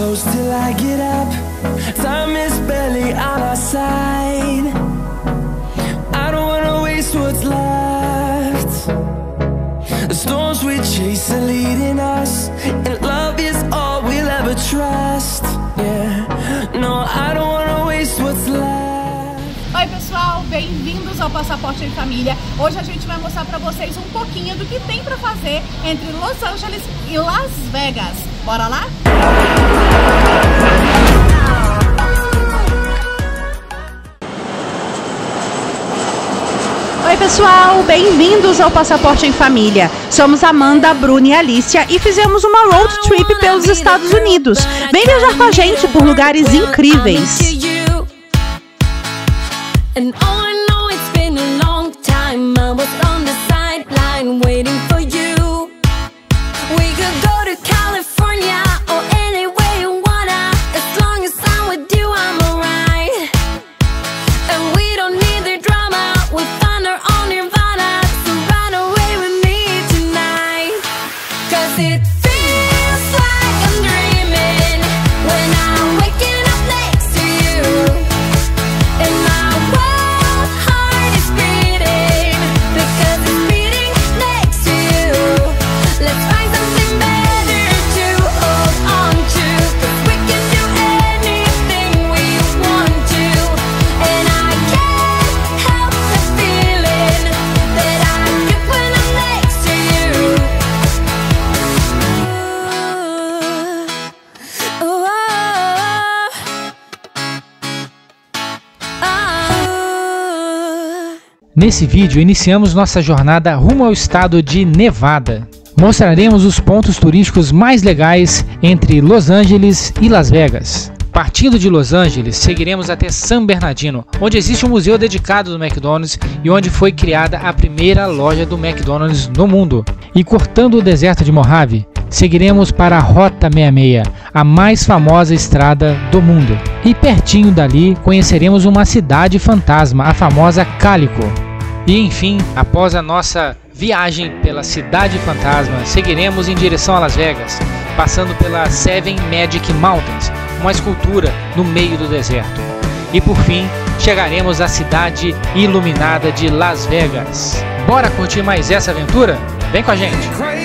close till I get up. Time is barely on our side. I don't wanna waste what's left. The storms we chase are leading us, and love is all we'll ever trust. Yeah, no, I don't wanna waste what's left. Oi pessoal, bem-vindos ao Passaporte em Família. Hoje a gente vai mostrar pra vocês um pouquinho do que tem pra fazer entre Los Angeles e Las Vegas. Bora lá? Oi pessoal, bem-vindos ao Passaporte em Família. Somos Amanda, Bruna e Alicia e fizemos uma road trip pelos Estados Unidos. Vem viajar com a gente por lugares incríveis. Nesse vídeo iniciamos nossa jornada rumo ao estado de Nevada. Mostraremos os pontos turísticos mais legais entre Los Angeles e Las Vegas. Partindo de Los Angeles, seguiremos até San Bernardino, onde existe um museu dedicado do McDonald's e onde foi criada a primeira loja do McDonald's no mundo. E cortando o deserto de Mojave, seguiremos para a Rota 66, a mais famosa estrada do mundo. E pertinho dali conheceremos uma cidade fantasma, a famosa Calico. E enfim, após a nossa viagem pela cidade fantasma, seguiremos em direção a Las Vegas, passando pela Seven Magic Mountains, uma escultura no meio do deserto. E por fim, chegaremos à cidade iluminada de Las Vegas. Bora curtir mais essa aventura? Vem com a gente!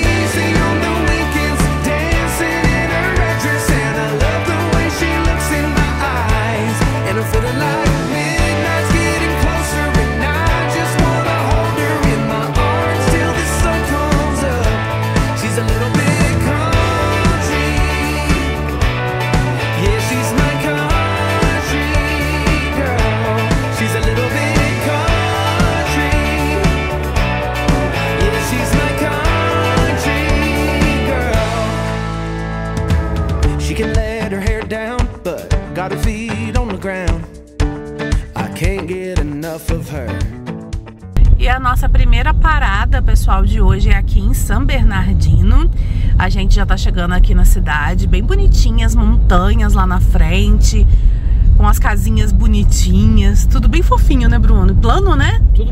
E a nossa primeira parada, pessoal, de hoje é aqui em San Bernardino. A gente já tá chegando aqui na cidade, bem bonitinha, as montanhas lá na frente, com as casinhas bonitinhas, tudo bem fofinho, né, Bruno? Plano, né? Tudo.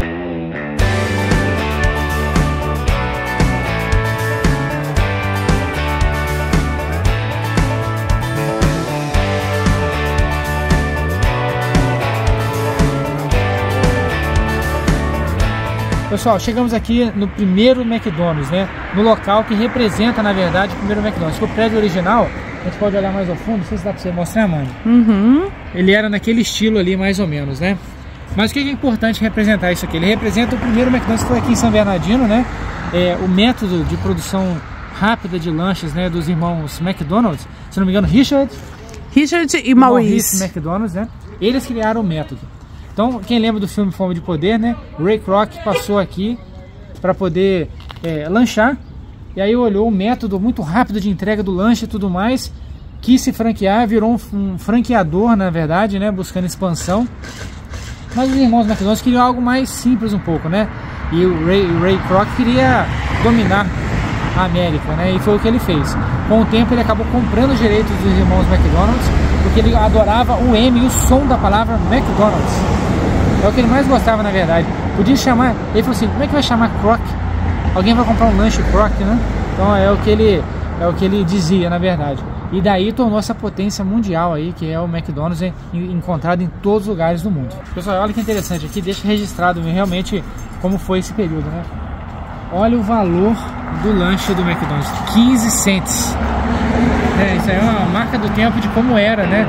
Pessoal, chegamos aqui no primeiro McDonald's, né? No local que representa, na verdade, o primeiro McDonald's. Que o prédio original, a gente pode olhar mais ao fundo, não sei se dá pra você mostrar, mano. Ele era naquele estilo ali, mais ou menos, né? Mas o que é importante representar isso aqui? Ele representa o primeiro McDonald's que foi aqui em San Bernardino, né? O método de produção rápida de lanches, né? Dos irmãos McDonald's, se não me engano, Richard e Maurice McDonald's, né? Eles criaram o método. Então, quem lembra do filme Fome de Poder, né? O Ray Kroc passou aqui para poder lanchar. E aí olhou o método muito rápido de entrega do lanche e tudo mais. Quis se franquear, virou um franqueador, na verdade, né? Buscando expansão. Mas os irmãos McDonald's queriam algo mais simples um pouco, né? E o Ray Kroc queria dominar a América, né? E foi o que ele fez. Com o tempo ele acabou comprando os direitos dos irmãos McDonald's, porque ele adorava o M e o som da palavra McDonald's. É o que ele mais gostava, na verdade. Podia chamar, ele falou assim, como é que vai chamar Kroc? Alguém vai comprar um lanche Kroc, né? Então é o que ele dizia, na verdade. E daí tornou essa potência mundial aí, que é o McDonald's, encontrado em todos os lugares do mundo. Pessoal, olha que interessante aqui, deixa registrado realmente como foi esse período, né? Olha o valor do lanche do McDonald's, 15 cents. Isso aí é uma marca do tempo de como era, né?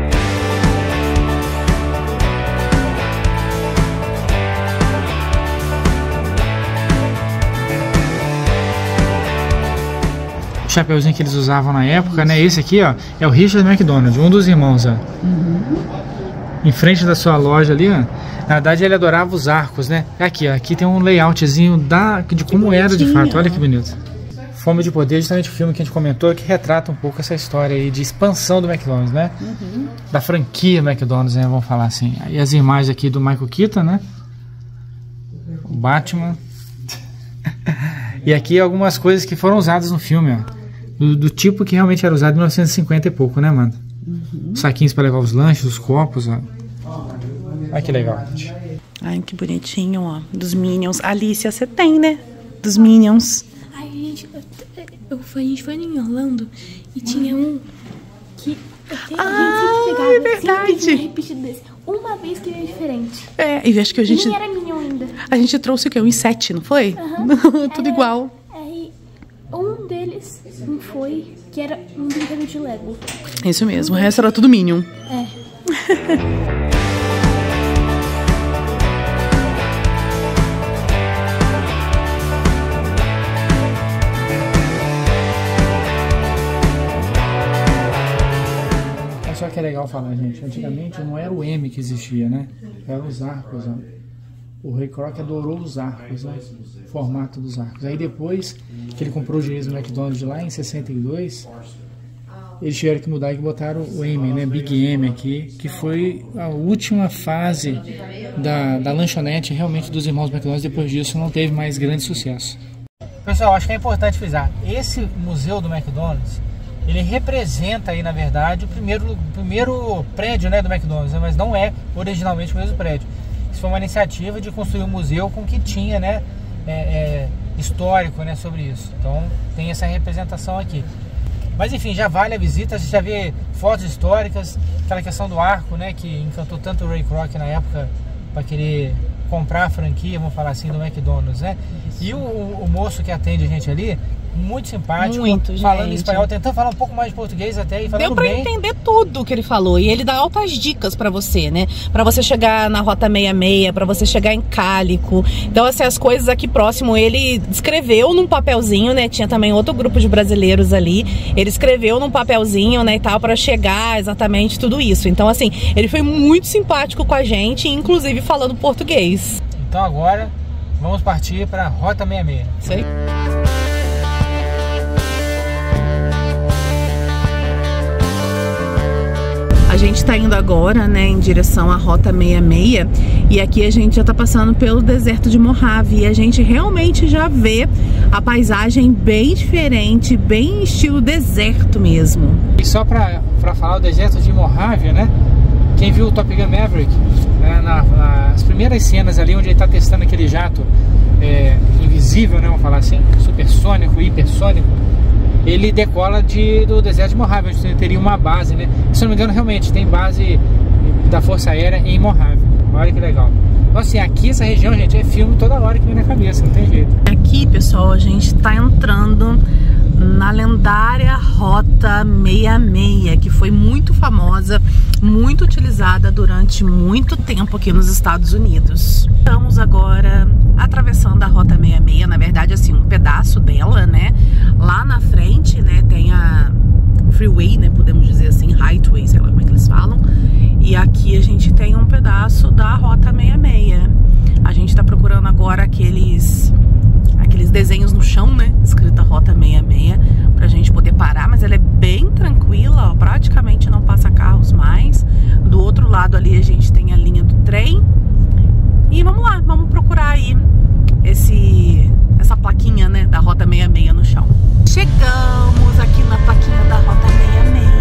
O chapeuzinho que eles usavam na época, né? Esse aqui, ó, é o Richard McDonald, um dos irmãos, ó. Em frente da sua loja ali, ó. Na verdade, ele adorava os arcos, né? Aqui, ó, aqui tem um layoutzinho de como era de fato. Olha que bonito. Fome de Poder, justamente o filme que a gente comentou, que retrata um pouco essa história aí de expansão do McDonald's, né? Da franquia McDonald's, né? Vamos falar assim. Aí as imagens aqui do Michael Keaton, né? O Batman. E aqui algumas coisas que foram usadas no filme, ó. Do tipo que realmente era usado em 1950 e pouco, né, mano? Saquinhos para levar os lanches, os copos, ó. Olha que legal, gente. Ai, que bonitinho, ó. Dos Minions. Alicia, você tem, né? Dos Minions. Ai, gente, a gente foi em Orlando e tinha um que a gente sempre pegava, é verdade. sempre repetido desse. Uma vez que ele é diferente. É, e acho que a gente... Nem era Minion ainda. A gente trouxe o quê? Um 7, não foi? Tudo igual. Aí, um deles foi que era um brinquedo de Lego. Isso mesmo, o resto era tudo Minion. É. Só que é legal falar, gente, antigamente não era o M que existia, né? Eram os arcos, ó. O Ray Kroc adorou os arcos, né? O formato dos arcos. Aí depois que ele comprou o direito do McDonald's lá em 62, eles tiveram que mudar e botaram o M, né? Big M aqui, que foi a última fase da lanchonete realmente dos irmãos McDonald's. Depois disso não teve mais grande sucesso. Pessoal, acho que é importante frisar, esse museu do McDonald's, ele representa aí, na verdade, o primeiro prédio, né, do McDonald's, né, mas não é originalmente o mesmo prédio. Isso foi uma iniciativa de construir um museu com o que tinha, né, histórico, né, sobre isso. Então tem essa representação aqui. Mas enfim, já vale a visita, a gente já vê fotos históricas, aquela questão do arco, né, que encantou tanto o Ray Kroc na época para querer comprar a franquia, vamos falar assim, do McDonald's, né? E o moço que atende a gente ali, muito simpático, muito, falando gente. espanhol, tentando falar um pouco mais de português até e falando Deu pra bem. entender tudo que ele falou. E ele dá altas dicas pra você, né? Pra você chegar na Rota 66, pra você chegar em Cálico. Então, assim, as coisas aqui próximo, ele escreveu num papelzinho, né? Tinha também outro grupo de brasileiros ali. Ele escreveu num papelzinho, né, e tal, pra chegar exatamente tudo isso. Então, assim, ele foi muito simpático com a gente, inclusive falando português. Então agora, vamos partir pra Rota 66. Isso aí. A gente está indo agora, né, em direção à Rota 66 e aqui a gente já está passando pelo deserto de Mojave e a gente realmente já vê a paisagem bem diferente, bem estilo deserto mesmo. E só para falar, o deserto de Mojave, né? Quem viu o Top Gun Maverick, né, nas primeiras cenas ali onde ele está testando aquele jato invisível, né, vamos falar assim, supersônico, hipersônico, ele decola do deserto de Mojave, onde teria uma base, né? Se não me engano, realmente tem base da Força Aérea em Mojave. Olha que legal. Então, assim, aqui essa região, gente, é filme toda hora que vem na cabeça, não tem jeito. Aqui, pessoal, a gente tá entrando na lendária Rota 66, que foi muito famosa, muito utilizada durante muito tempo aqui nos Estados Unidos. Estamos agora atravessando a Rota 66, na verdade, assim, um pedaço dela, né? Lá na frente, né, tem a freeway, né, podemos dizer assim, highway, sei lá como é que eles falam. E aqui a gente tem um pedaço da Rota 66. A gente tá procurando agora aqueles desenhos no chão, né, escrita Rota 66, pra gente poder parar, mas ela é bem tranquila, ó, praticamente não passa carros mais. Do outro lado ali a gente tem a linha do trem. E vamos lá, vamos procurar aí essa plaquinha, né, da Rota 66 no chão. Chegamos aqui na plaquinha da Rota 66.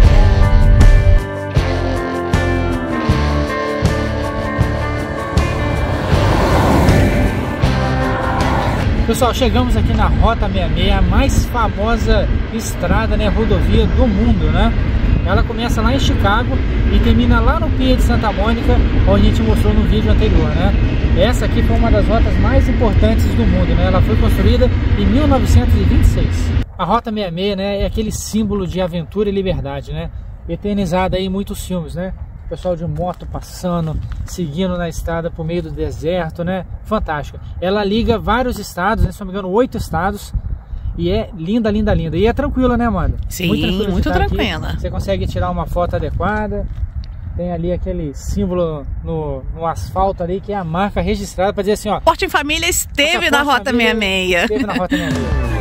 Pessoal, chegamos aqui na Rota 66, a mais famosa estrada, né, rodovia do mundo, né? Ela começa lá em Chicago e termina lá no Pier de Santa Mônica, onde a gente mostrou no vídeo anterior, né? Essa aqui foi uma das rotas mais importantes do mundo, né? Ela foi construída em 1926. A Rota 66, né, é aquele símbolo de aventura e liberdade, né? Eternizada aí em muitos filmes, né? Pessoal de moto passando, seguindo na estrada por meio do deserto, né? Fantástica. Ela liga vários estados, né? Se não me engano, 8 estados. E é linda, linda, linda. E é tranquila, né, Amanda? Sim, muito tranquila. Aqui. Você consegue tirar uma foto adequada. Tem ali aquele símbolo no asfalto ali, que é a marca registrada para dizer assim, ó. Esporte em Família esteve na Rota 66. Esteve na Rota 66.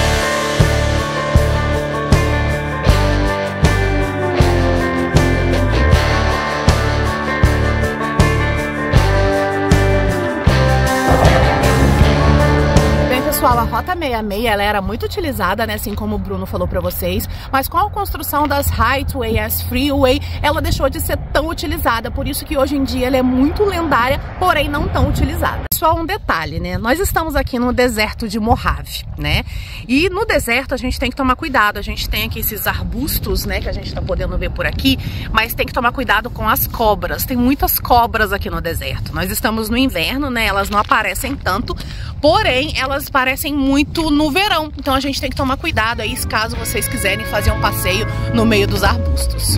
Pessoal, a Rota 66 ela era muito utilizada, né, assim como o Bruno falou para vocês, mas com a construção das Highway, as Freeway, ela deixou de ser tão utilizada, por isso que hoje em dia ela é muito lendária, porém não tão utilizada. Só um detalhe, né, nós estamos aqui no deserto de Mojave, né, e no deserto a gente tem que tomar cuidado, a gente tem aqui esses arbustos, né, que a gente tá podendo ver por aqui, mas tem que tomar cuidado com as cobras, tem muitas cobras aqui no deserto. Nós estamos no inverno, né, elas não aparecem tanto, porém elas parecem muito no verão, então a gente tem que tomar cuidado aí caso vocês quiserem fazer um passeio no meio dos arbustos.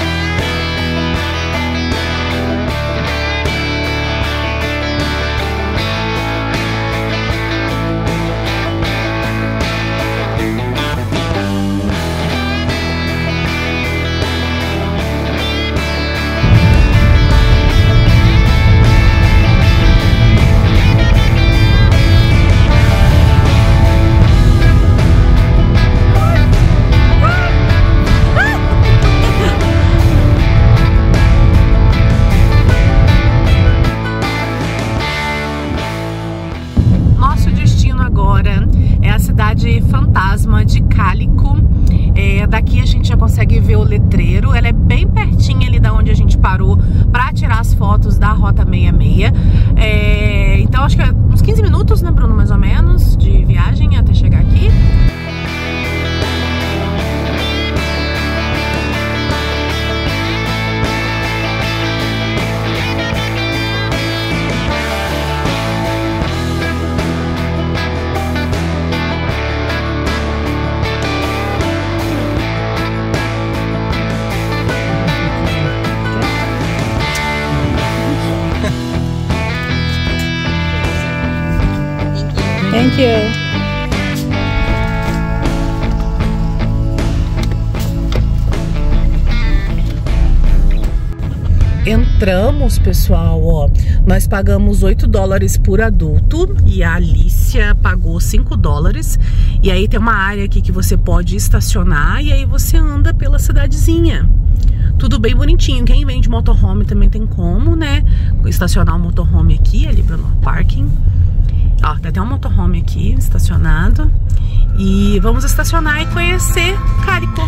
Fantasma de Calico. Daqui a gente já consegue ver o letreiro. Ela é bem pertinho ali da onde a gente parou para tirar as fotos da Rota 66. Então acho que é uns 15 minutos, né, Bruno, mais ou menos, de viagem até chegar aqui. Thank you. Entramos, pessoal, ó. Nós pagamos $8 por adulto e a Alicia pagou $5. E aí tem uma área aqui que você pode estacionar e aí você anda pela cidadezinha. Tudo bem bonitinho. Quem vem de motorhome também tem como, né? Estacionar o motorhome aqui, ali para o parking. Ó, tem até um motorhome aqui estacionado. E vamos estacionar e conhecer Calico.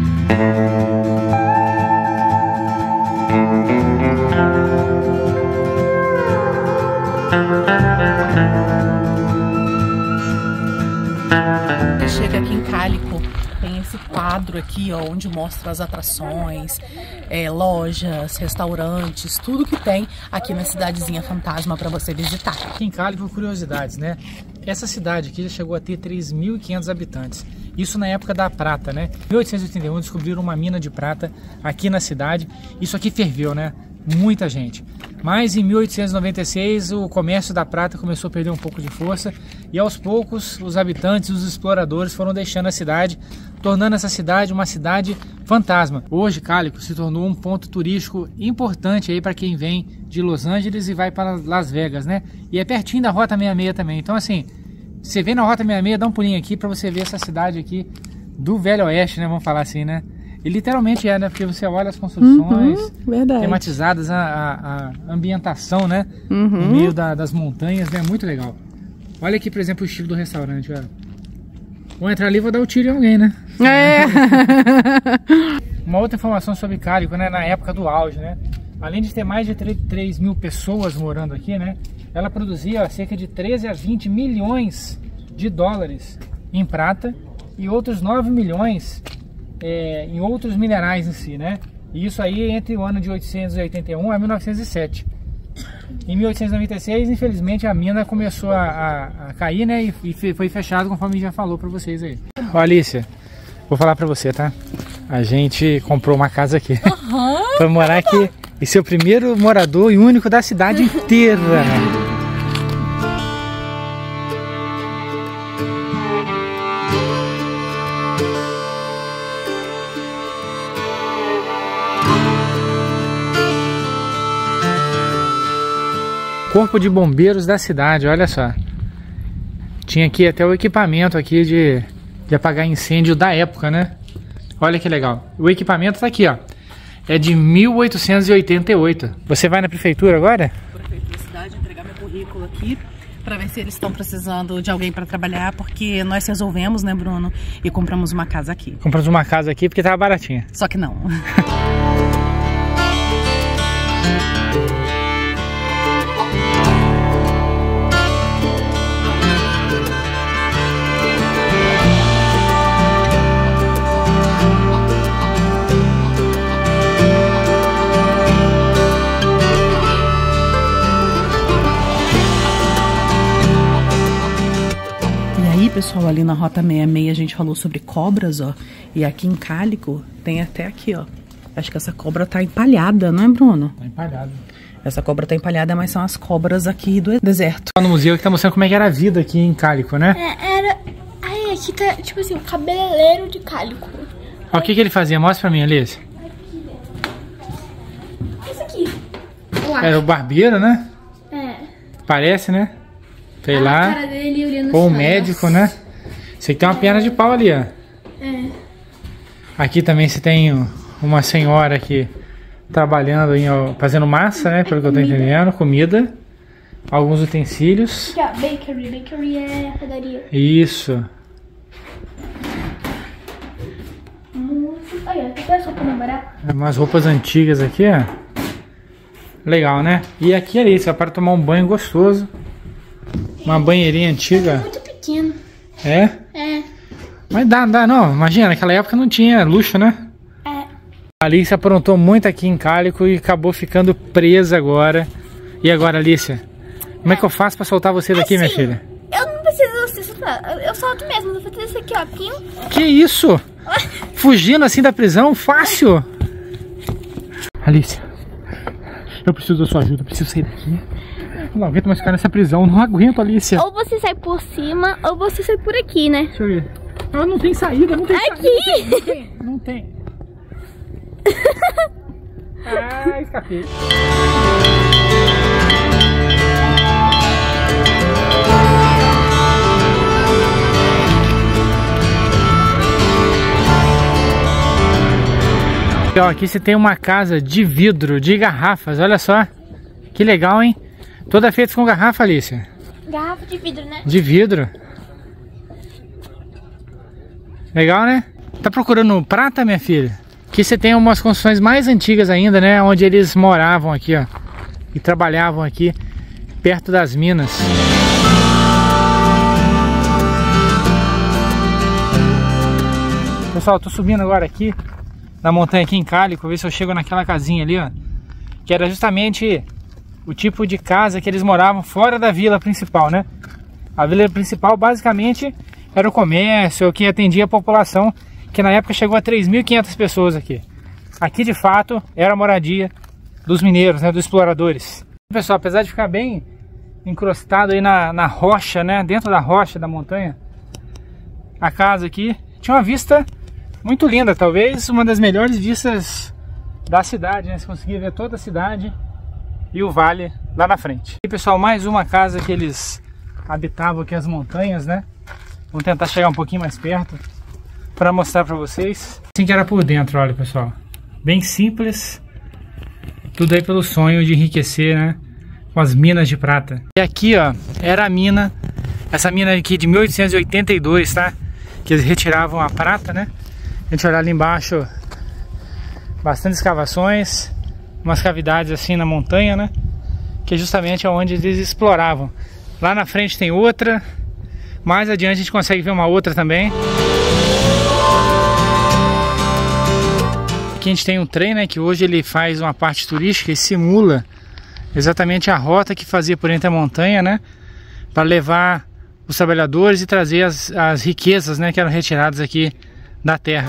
Chega aqui em Calico, tem esse quadro aqui, ó, onde mostra as atrações, lojas, restaurantes, tudo que tem aqui na cidadezinha fantasma para você visitar. Aqui em Calico, curiosidades, né? Essa cidade aqui já chegou a ter 3.500 habitantes. Isso na época da prata, né? Em 1881 descobriram uma mina de prata aqui na cidade. Isso aqui ferveu, né? Muita gente. Mas em 1896 o comércio da prata começou a perder um pouco de força e aos poucos os habitantes, os exploradores foram deixando a cidade, tornando essa cidade uma cidade fantasma. Hoje Calico se tornou um ponto turístico importante aí para quem vem de Los Angeles e vai para Las Vegas, né? E é pertinho da Rota 66 também. Então assim, você vem na Rota 66, dá um pulinho aqui para você ver essa cidade aqui do Velho Oeste, né? Vamos falar assim, né? E literalmente é, né? Porque você olha as construções tematizadas, a ambientação, né? No meio das montanhas, né? Muito legal. Olha aqui, por exemplo, o estilo do restaurante, olha. Vou entrar ali e vou dar o tiro em alguém, né? Uma outra informação sobre Calico, né? Na época do auge, né? Além de ter mais de 3 mil pessoas morando aqui, né? Ela produzia cerca de 13 a 20 milhões de dólares em prata e outros 9 milhões em outros minerais em si, né? E isso aí entre o ano de 1881 a 1907. Em 1896, infelizmente, a mina começou a cair, né? E foi fechado, conforme a gente já falou pra vocês aí. Ó, Alicia, vou falar pra você, tá? A gente comprou uma casa aqui. Pra morar aqui e ser o primeiro morador e único da cidade inteira. Corpo de bombeiros da cidade, olha só. Tinha aqui até o equipamento aqui de apagar incêndio da época, né? Olha que legal. O equipamento tá aqui, ó. É de 1888. Você vai na prefeitura agora? Vou na prefeitura da cidade entregar meu currículo aqui para ver se eles estão precisando de alguém para trabalhar, porque nós resolvemos, né, Bruno? E compramos uma casa aqui. Compramos uma casa aqui porque tava baratinha. Só que não. Pessoal, ali na Rota 66 a gente falou sobre cobras, ó. E aqui em Cálico tem até aqui, ó. Acho que essa cobra tá empalhada, não é, Bruno? Tá empalhada. Essa cobra tá empalhada, mas são as cobras aqui do deserto. No museu que tá mostrando como é que era a vida aqui em Cálico, né? Era... Aí aqui tá, tipo assim, o cabeleireiro de Cálico. Ó, o que ele fazia? Mostra pra mim, Alice. Isso aqui. Era o barbeiro, né? É. Parece, né? Sei A lá. cara dele olhando Ou um assim, médico, né? Você tem uma perna de pau ali, ó. É. Aqui também você tem uma senhora aqui trabalhando, fazendo massa, né? Pelo que eu tô entendendo. Comida. Alguns utensílios. Aqui, ó, bakery. Bakery é a padaria. Isso. Aí, ó, tem essa roupa mais barata. Umas roupas antigas aqui, ó. Legal, né? E aqui é isso, é para tomar um banho gostoso. Uma banheirinha antiga. Muito pequeno. É? É. Mas dá, não. Imagina, naquela época não tinha luxo, né? É. A Alicia aprontou muito aqui em Cálico e acabou ficando presa agora. E agora, Alicia? Como é que eu faço pra soltar você daqui, minha filha? Eu não preciso você soltar. Eu solto mesmo. Vou fazer isso aqui, ó. Pim. Que isso? Fugindo assim da prisão? Fácil? Alicia, eu preciso da sua ajuda. Eu preciso sair daqui. Eu não aguento mais ficar nessa prisão. Não aguento, Alicia. Ou você sai por cima, ou você sai por aqui, né? Deixa eu ver. Não tem saída, não tem Aqui! saída. Não tem. Ah, escapei. Ó, aqui você tem uma casa de vidro, de garrafas, olha só. Que legal, hein? Toda feita com garrafa, Alicia. Garrafa de vidro, né? De vidro. Legal, né? Tá procurando prata, minha filha? Aqui você tem umas construções mais antigas ainda, né? Onde eles moravam aqui, ó. E trabalhavam aqui, perto das minas. Pessoal, tô subindo agora aqui na montanha aqui em Cálico, ver se eu chego naquela casinha ali, ó. Que era justamente o tipo de casa que eles moravam fora da vila principal, né? A vila principal basicamente era o comércio que atendia a população, que na época chegou a 3.500 pessoas aqui. Aqui de fato era a moradia dos mineiros, né? Dos exploradores. Pessoal, apesar de ficar bem encrostado aí na rocha, né? Dentro da rocha da montanha, a casa aqui tinha uma vista muito linda, talvez uma das melhores vistas da cidade, né? Você conseguia ver toda a cidade e o vale lá na frente. E pessoal, mais uma casa que eles habitavam aqui as montanhas, né? Vamos tentar chegar um pouquinho mais perto para mostrar para vocês. Assim que era por dentro, olha pessoal, bem simples, tudo aí pelo sonho de enriquecer, né? Com as minas de prata. E aqui, ó, era a mina, essa mina aqui de 1882, tá? Que eles retiravam a prata, né? A gente olhar ali embaixo, bastante escavações, umas cavidades assim na montanha, né? Que é justamente onde eles exploravam. Lá na frente tem outra, Mais adiante a gente consegue ver uma outra também. Aqui a gente tem um trem, né, que hoje ele faz uma parte turística e simula exatamente a rota que fazia por entre a montanha, né, para levar os trabalhadores e trazer as riquezas, né, que eram retiradas aqui da terra.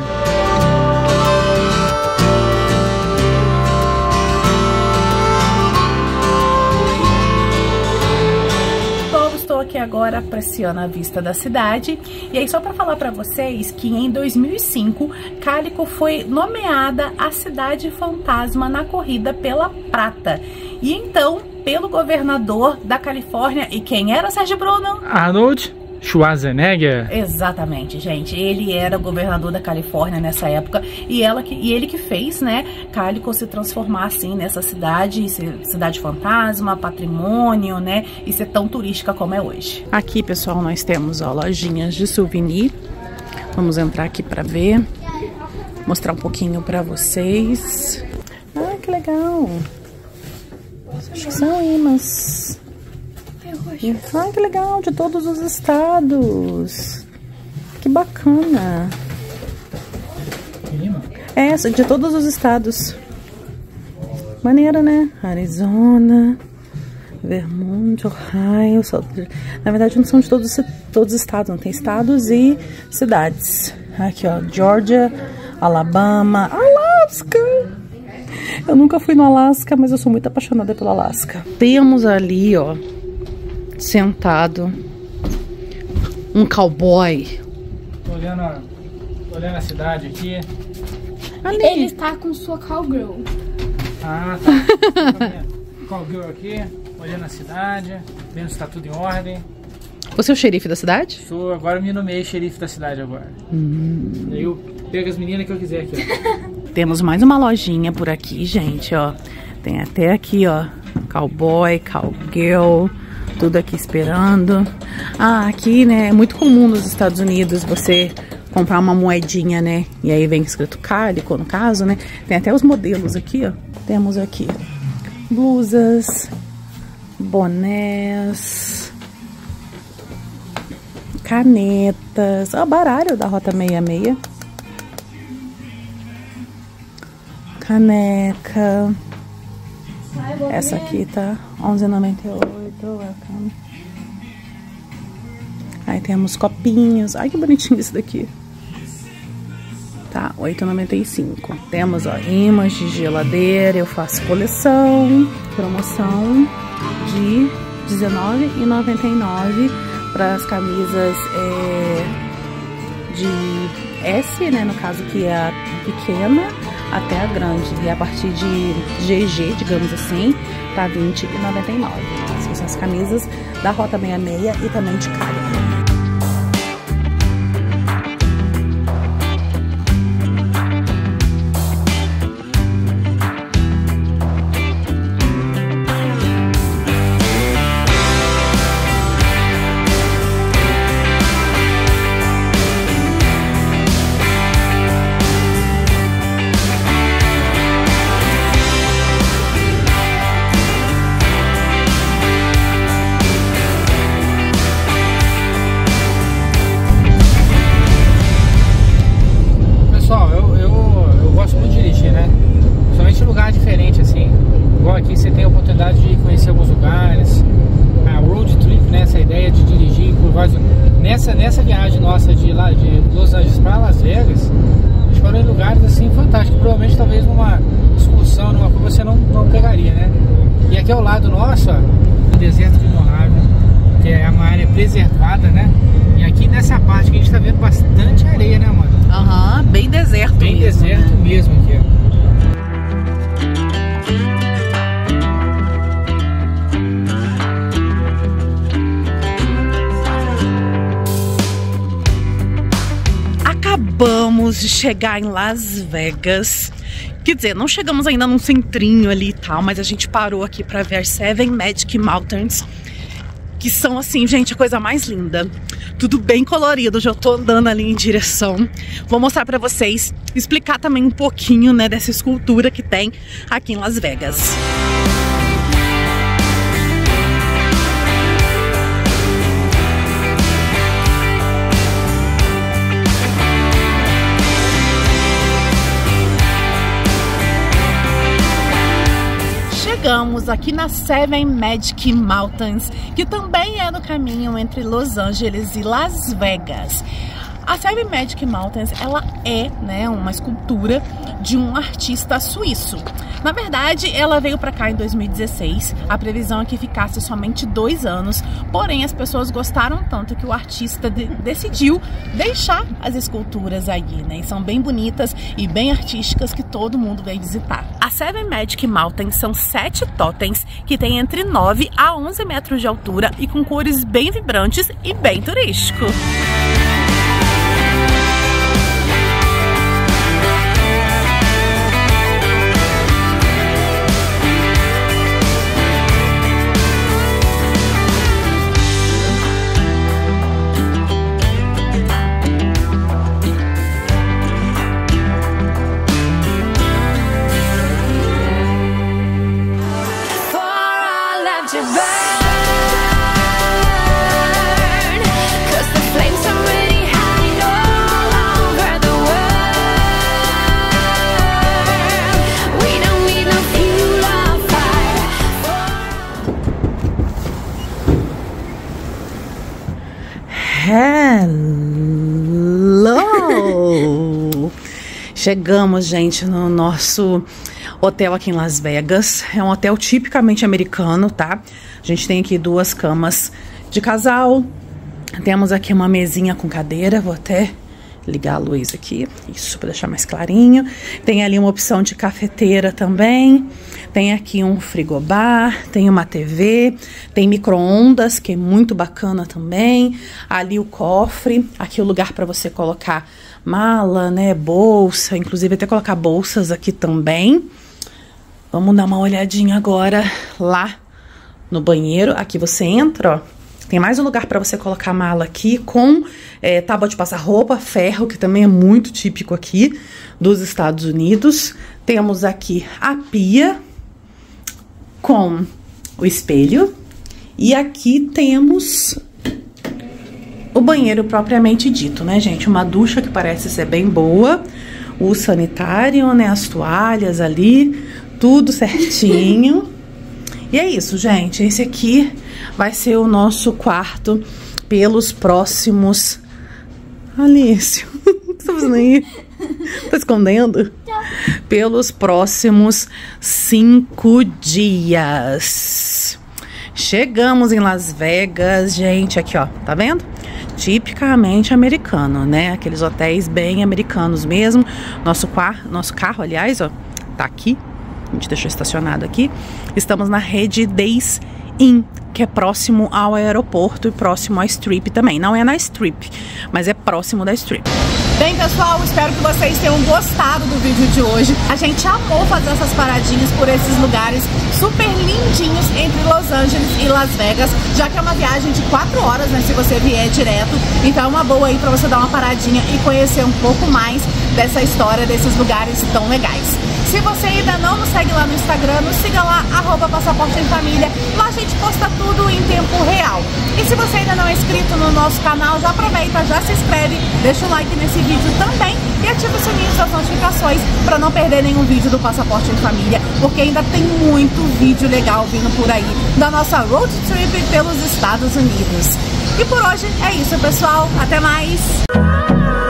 Aqui agora apreciando a vista da cidade. E aí só para falar para vocês que em 2005 Calico foi nomeada a cidade fantasma na corrida pela prata, e então pelo governador da Califórnia. E quem era, Sérgio Bruno? Arnold Schwarzenegger. Exatamente, gente. Ele era governador da Califórnia nessa época e ele que fez, né, Calico se transformar assim nessa cidade, cidade fantasma, patrimônio, né, e ser tão turística como é hoje. Aqui, pessoal, nós temos, ó, lojinhas de souvenir. Vamos entrar aqui para ver, mostrar um pouquinho para vocês. Ah, que legal. Acho que são imãs. Ai, que legal, de todos os estados. Que bacana. É, de todos os estados. Maneira, né? Arizona, Vermont, Ohio. Na verdade, não são de todos os estados, não tem estados e cidades. Aqui, ó, Georgia, Alabama, Alaska. Eu nunca fui no Alasca, mas eu sou muito apaixonada pelo Alasca. Temos ali, ó, sentado um cowboy. Tô olhando a cidade aqui. Ali. Ele está com sua cowgirl. Ah, tá. Cowgirl aqui, olhando a cidade, vendo se tá tudo em ordem. Você é o xerife da cidade? Sou, agora eu me nomeei xerife da cidade agora. Aí eu pego as meninas que eu quiser aqui, ó. Temos mais uma lojinha por aqui, gente, ó. Tem até aqui, ó, cowboy, cowgirl, tudo aqui esperando. Ah, aqui, né, é muito comum nos Estados Unidos você comprar uma moedinha, né, e aí vem escrito Calico, no caso, né. Tem até os modelos aqui, ó. Temos aqui blusas, bonés, canetas, ó, baralho da Rota 66. Caneca. Essa aqui tá R$11,98. Aí temos copinhos. Ai, que bonitinho esse daqui. Tá, R$8,95. Temos, ó, imãs de geladeira. Eu faço coleção. Promoção de R$19,99 para as camisas de S, né? No caso que é a pequena até a grande, e a partir de GG, digamos assim, tá R$20,99. Essas são as camisas da Rota 66 e também de Calico. Nessa viagem nossa de Los Angeles para Las Vegas, a gente parou em lugares assim fantásticos, provavelmente talvez numa excursão, numa coisa você não pegaria, né? E aqui ao lado nosso, ó, o deserto de Mojave, que é uma área preservada, né? E aqui nessa parte que a gente tá vendo bastante areia, né, mano? Aham, bem deserto mesmo. Bem deserto, né? Mesmo aqui, ó. Acabamos de chegar em Las Vegas. Quer dizer, não chegamos ainda num centrinho ali e tal, mas a gente parou aqui pra ver Seven Magic Mountains, que são assim, gente, a coisa mais linda. Tudo bem colorido, já tô andando ali em direção. Vou mostrar pra vocês, explicar também um pouquinho, né, dessa escultura que tem aqui em Las Vegas. chegamos aqui na Seven Magic Mountains, que também é no caminho entre Los Angeles e Las Vegas. A Seven Magic Mountains, ela é, né, uma escultura de um artista suíço. Na verdade, ela veio pra cá em 2016, a previsão é que ficasse somente 2 anos, porém as pessoas gostaram tanto que o artista decidiu deixar as esculturas aí, né, e são bem bonitas e bem artísticas que todo mundo vem visitar. A Seven Magic Mountains são 7 totens que tem entre 9 a 11 metros de altura e com cores bem vibrantes e bem turístico. Hello! Chegamos, gente, no nosso hotel aqui em Las Vegas. É um hotel tipicamente americano, tá? A gente tem aqui 2 camas de casal. Temos aqui uma mesinha com cadeira. Vou até ligar a luz aqui, isso, para deixar mais clarinho. Tem ali uma opção de cafeteira também. Tem aqui um frigobar, tem uma TV, tem micro-ondas, que é muito bacana também. Ali o cofre, aqui o lugar para você colocar mala, né, bolsa, inclusive até colocar bolsas aqui também. Vamos dar uma olhadinha agora lá no banheiro. Aqui você entra, ó. Tem mais um lugar para você colocar mala aqui com tábua de passar roupa, ferro, que também é muito típico aqui dos Estados Unidos. Temos aqui a pia com o espelho. E aqui temos o banheiro propriamente dito, né, gente? Uma ducha que parece ser bem boa. O sanitário, né, as toalhas ali, tudo certinho. E é isso, gente. Esse aqui vai ser o nosso quarto pelos próximos... Alício, o que você tá fazendo aí? Tá escondendo? Pelos próximos 5 dias. Chegamos em Las Vegas, gente. Aqui, ó, tá vendo? Tipicamente americano, né? Aqueles hotéis bem americanos mesmo. Nosso carro, aliás, ó, tá aqui. A gente deixou estacionado aqui. Estamos na rede Days Inn, que é próximo ao aeroporto e próximo à Strip também. Não é na Strip, mas é próximo da Strip. Bem, pessoal, espero que vocês tenham gostado do vídeo de hoje. A gente amou fazer essas paradinhas por esses lugares super lindinhos entre Los Angeles e Las Vegas, já que é uma viagem de 4 horas, né, se você vier direto. Então é uma boa aí pra você dar uma paradinha e conhecer um pouco mais dessa história, desses lugares tão legais. Se você ainda não nos segue lá no Instagram, nos siga lá, @Passaporte em Família. Lá a gente posta tudo em tempo real. E se você ainda não é inscrito no nosso canal, já aproveita, já se inscreve, deixa o like nesse vídeo também e ativa o sininho das notificações para não perder nenhum vídeo do Passaporte em Família, porque ainda tem muito vídeo legal vindo por aí da nossa road trip pelos Estados Unidos. E por hoje é isso, pessoal. Até mais!